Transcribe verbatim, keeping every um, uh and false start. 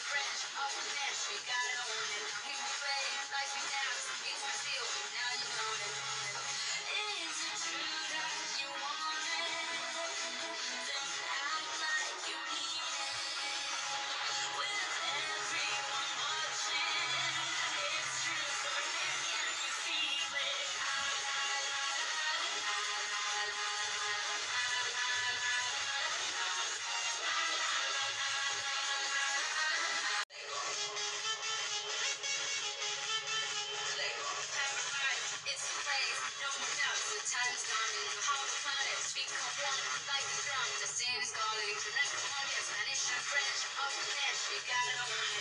French, up the bench, we gotta own it. We will play like we dance, it's my feel, now you know it. Is it true that you want it? Then act like you need it. With everyone watching, it's true, so can you feel it? La la la la la la la la it's the place, no more doubts, the time is coming. All the planets become one, like the drums, the sin is calling. Connect, Colombia, Spanish and French, up the bench, we gotta own it.